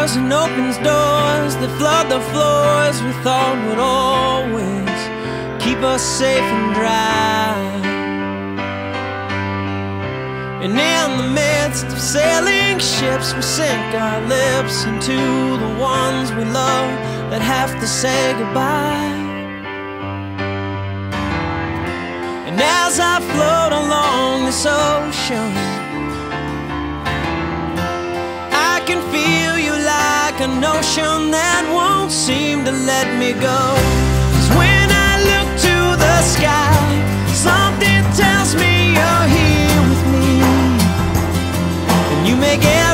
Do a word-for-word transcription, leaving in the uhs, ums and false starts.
pours and opens doors that flood the floors we thought would always keep us safe and dry. And in the midst of sailing ships, we sink our lips into the ones we love that have to say goodbye. And as I float along this ocean, I can feel you like a notion that won't seem to let me go. 'Cause when I look to the sky, something tells me you're here with me, and you make it